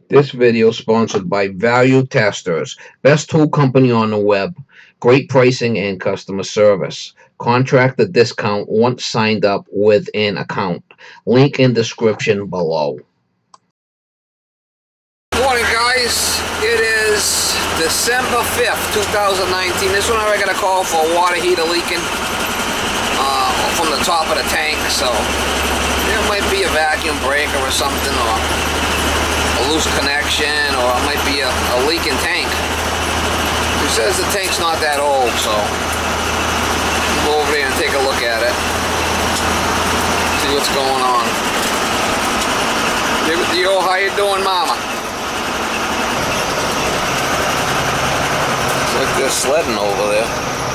This video is sponsored by Value Testers, best tool company on the web, great pricing and customer service. Contractor discount once signed up with an account. Link in description below. Morning, guys. It is December 5th, 2019. This one I got a call for a water heater leaking from the top of the tank, so there might be a vacuum breaker or something, or a loose connection, or it might be a leaking tank. He says the tank's not that old, so we'll go over there and take a look at it, see what's going on. Yo, how you doing, Mama? It's like they're sledding over there.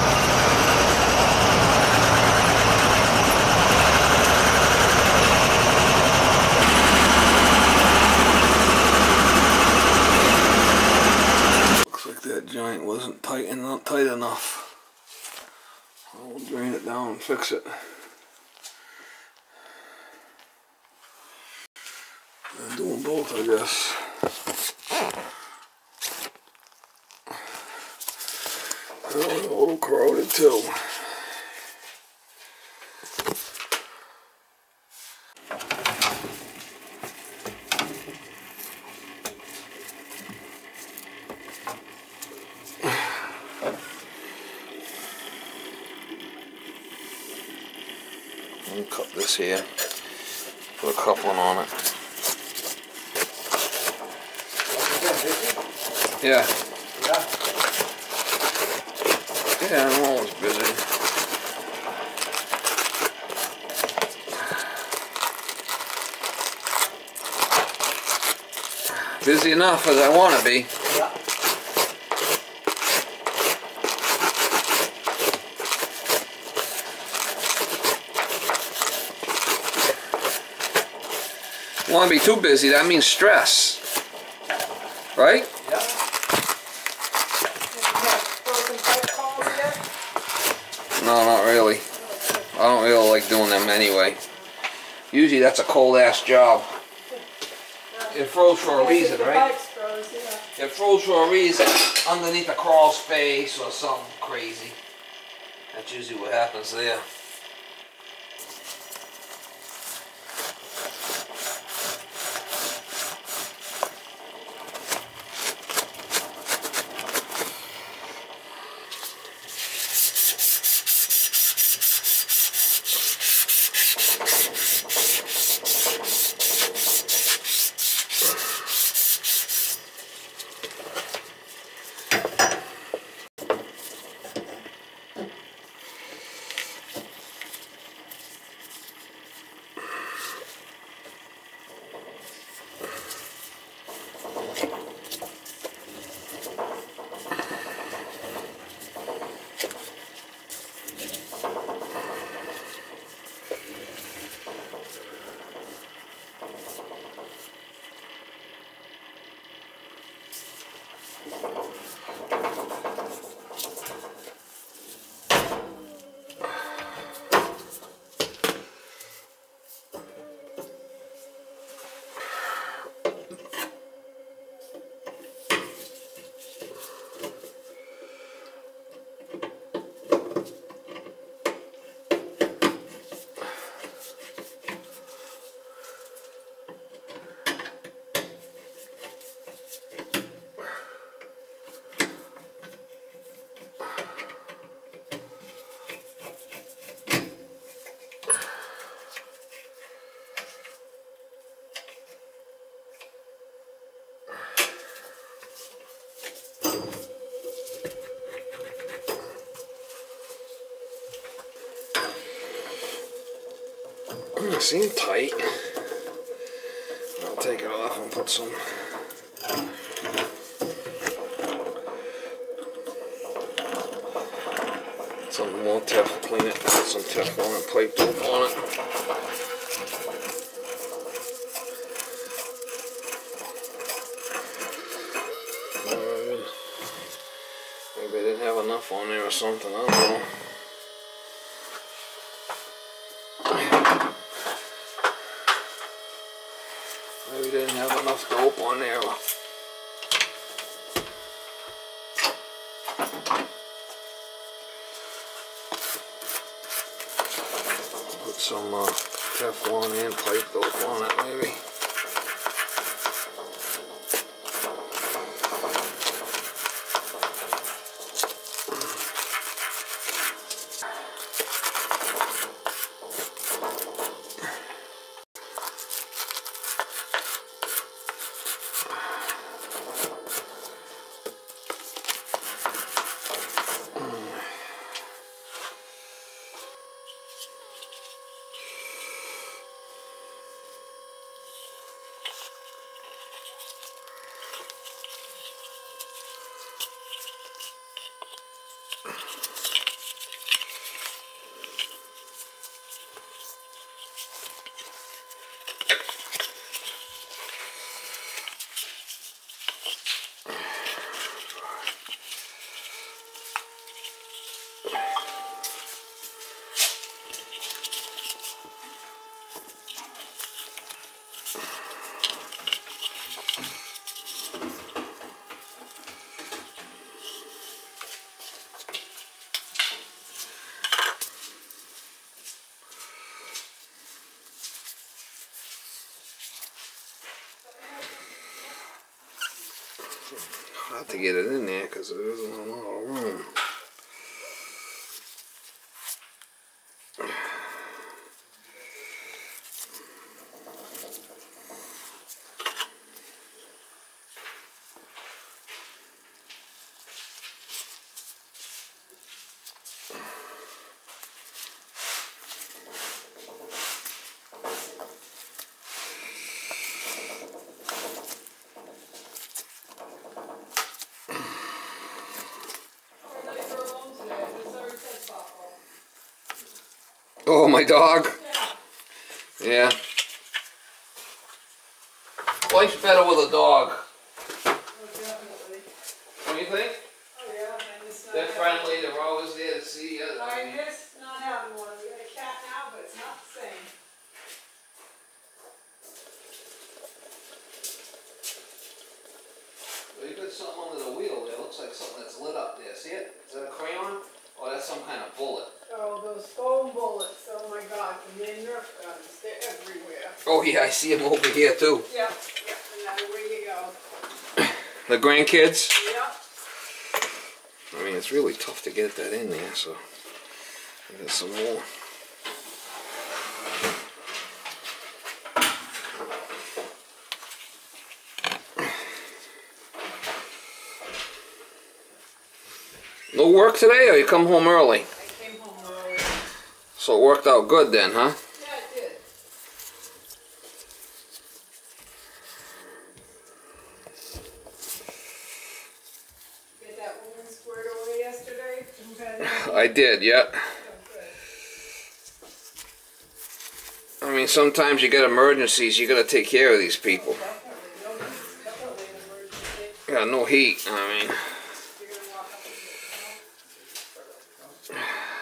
That joint wasn't tight enough. I'll drain it down and fix it. I'm doing both, I guess. Oh, a little corroded too. Let me cut this here, put a coupling on it. Yeah. Yeah, I'm always busy. Busy enough as I want to be. Want to be too busy, that means stress, right? Yeah. No, not really. I don't really like doing them anyway. Usually that's a cold ass job. It froze for a reason, right? It froze for a reason, underneath a crawl space or something crazy. That's usually what happens there. It seemed tight. I'll take it off and put some more clean it, put some Teflon and plate dope on it. Maybe I didn't have enough on there or something, I don't know. Maybe didn't have enough dope on there. Put some Teflon and pipe dope on it, maybe. I'll have to get it in there because there isn't a lot of room. Oh, my dog? Yeah. Life's better with a dog. Oh, definitely. Don't you think? Oh, yeah. I miss not They're having- friendly, they're always there to see you. I miss not having one. We got a cat now, but it's not the same. Well, you put something under the wheel there. Looks like something that's lit up there. See it? Is that a crayon? Oh, that's some kind of bullet. Oh, those foam bullets. Oh, my God. And they're Nerf guns. They're everywhere. Oh, yeah, I see them over here, too. Yep. Yep. And now away you go. The grandkids? Yep. I mean, it's really tough to get that in there, so there's some more. No work today, or you come home early? I came home early. So it worked out good then, huh? Yeah, it did. Get that woman squared away yesterday? Who had that? I did, yeah. Oh, good. I mean, sometimes you get emergencies, you gotta take care of these people. Definitely. No, it's definitely an emergency. Yeah, no heat, I mean. You're gonna walk up and get,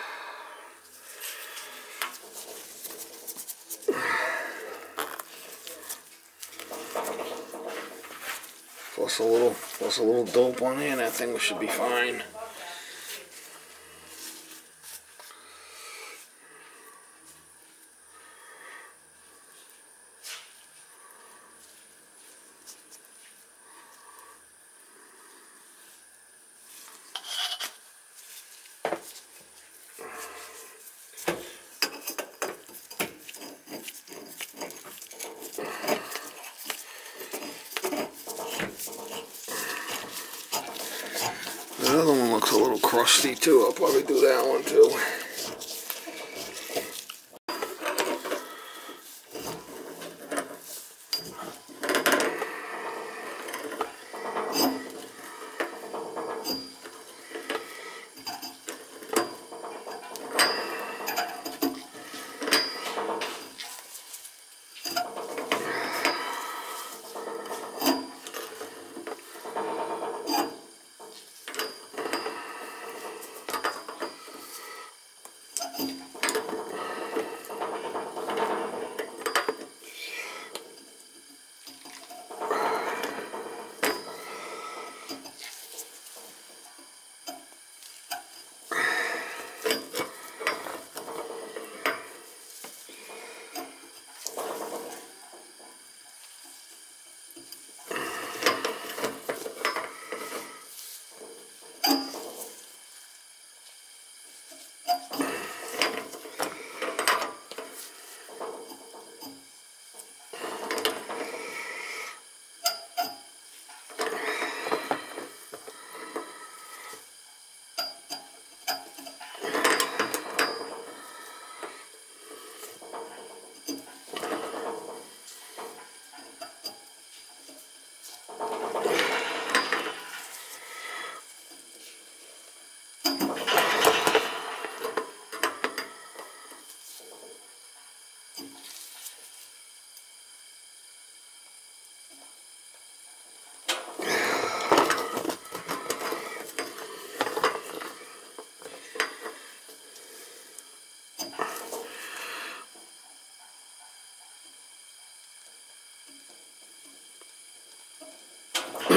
Plus a little dope on there, and that thing should be fine. The other one looks a little crusty too. I'll probably do that one too.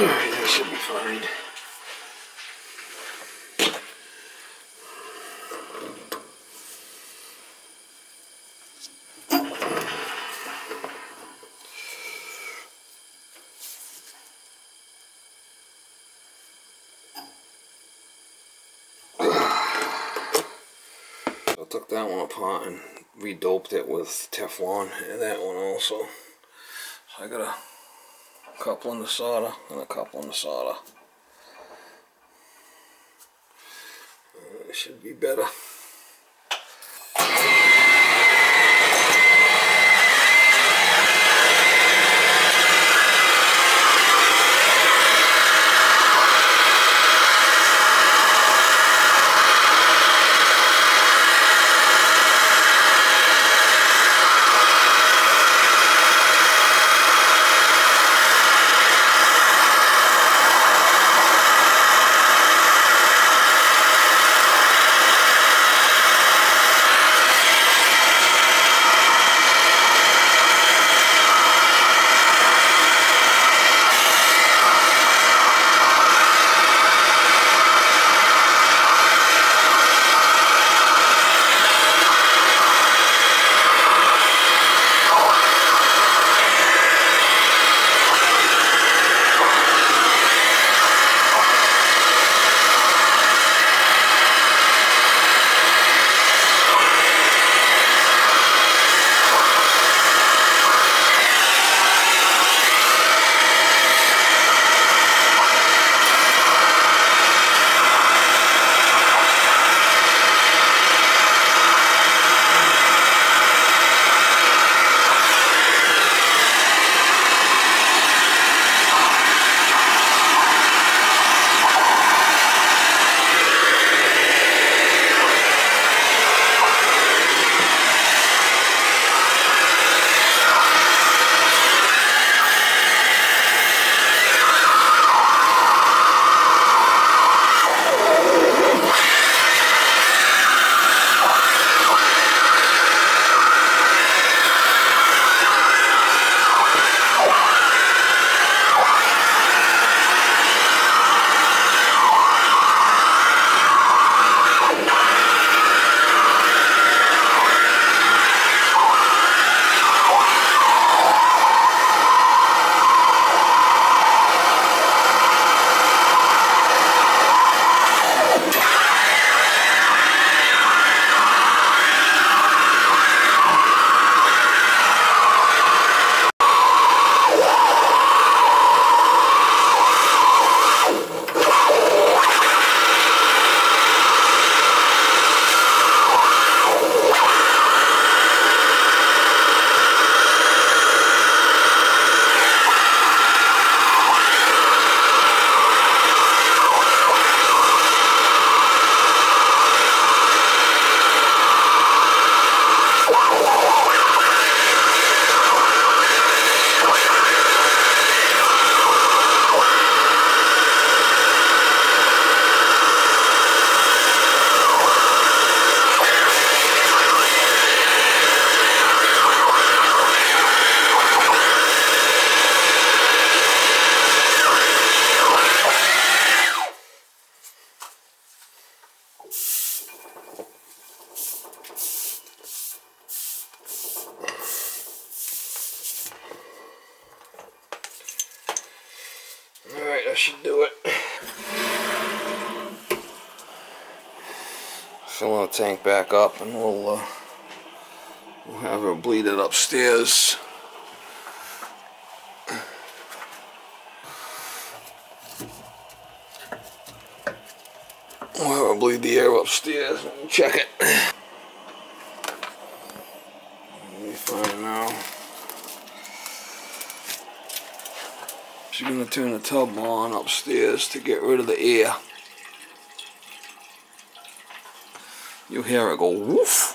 That should be fine. I took that one apart and redoped it with Teflon, and that one also. So I got a couple in the solder and a couple in the solder. It should be better. Alright, that should do it. Fill the tank back up and we'll have her bleed it upstairs. We'll have her bleed the air upstairs and check it. It'll be fine now. She's going to turn the tub on upstairs to get rid of the air. You'll hear it go woof.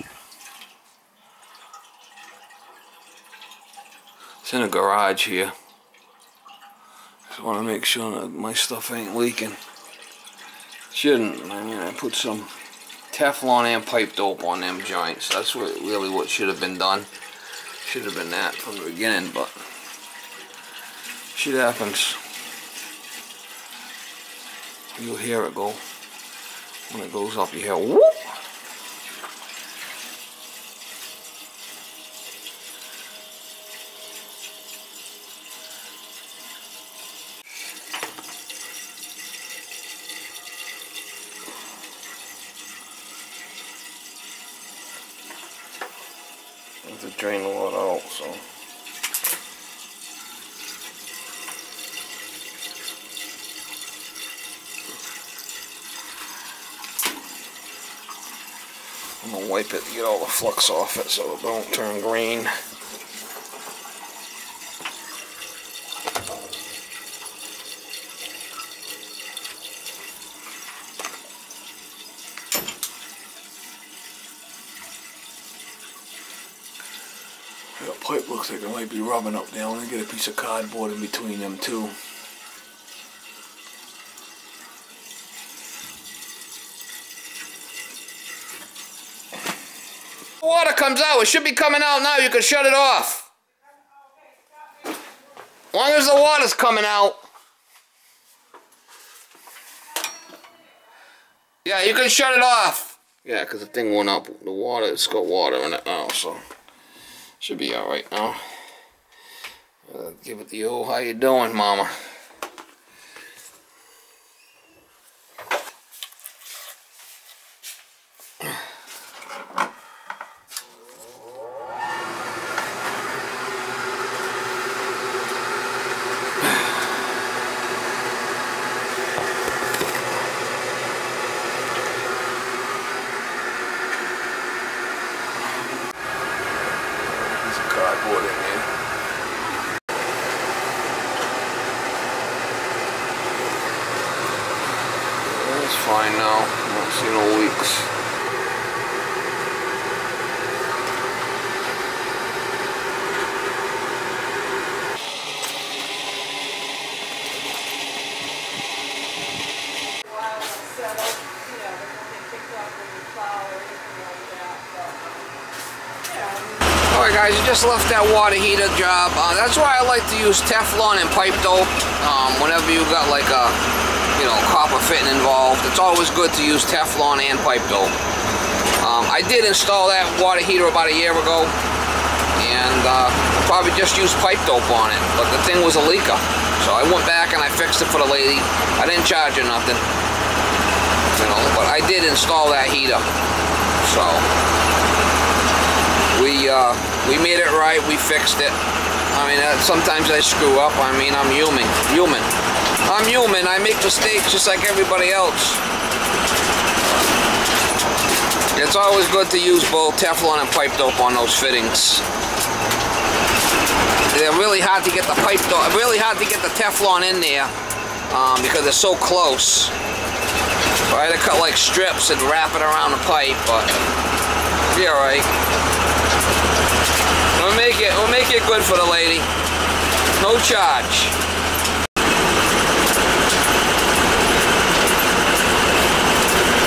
It's in a garage here. Just want to make sure that my stuff ain't leaking. Shouldn't. I mean, I put some Teflon and pipe dope on them joints. That's really what should have been done. Should have been that from the beginning, but shit happens. You'll hear it go. When it goes up, you hear whoop. I have to drain the water out, so. I'm gonna wipe it to get all the flux off it so it don't turn green. That pipe looks like it might be rubbing up there. I'm gonna get a piece of cardboard in between them two. Water comes out. It should be coming out now. You can shut it off. As long as the water's coming out. Yeah, you can shut it off. Yeah, because the thing went up. The water, it's got water in it now, so should be all right now. Give it the old, how you doing, mama? Cardboard in there. It's fine now. I don't see no leaks. Alright guys, you just left that water heater job. That's why I like to use Teflon and pipe dope whenever you got like a, copper fitting involved. It's always good to use Teflon and pipe dope. I did install that water heater about a year ago, and probably just used pipe dope on it, but the thing was a leaker. So I went back and I fixed it for the lady. I didn't charge her nothing, but I did install that heater. So we made it right, we fixed it. I mean, sometimes I screw up. I mean, I'm human. I'm human. I make mistakes just like everybody else. It's always good to use both Teflon and pipe dope on those fittings. They're really hard to get the pipe dope, really hard to get the Teflon in there because they're so close. So I had to cut like strips and wrap it around the pipe, but it'll be alright. We'll make it good for the lady. No charge.